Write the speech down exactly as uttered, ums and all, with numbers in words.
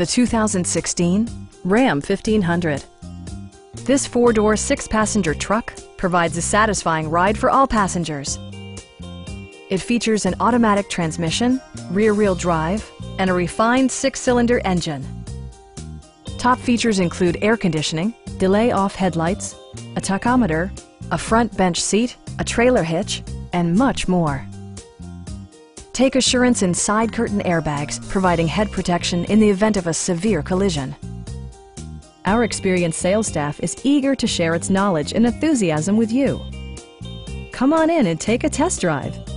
the two thousand sixteen Ram fifteen hundred. This four-door, six-passenger truck provides a satisfying ride for all passengers. It features an automatic transmission, rear-wheel drive, and a refined six-cylinder engine. Top features include air conditioning, delay-off headlights, a tachometer, a front bench seat, a trailer hitch, and much more. Take assurance in side curtain airbags, providing head protection in the event of a severe collision. Our experienced sales staff is eager to share its knowledge and enthusiasm with you. Come on in and take a test drive.